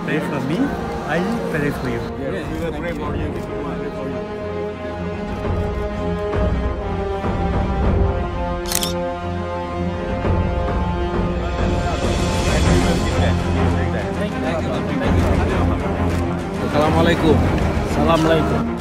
pray for me, I will pray for you. Yes, we will pray for you. We will pray for you. Assalamualaikum. Assalamualaikum.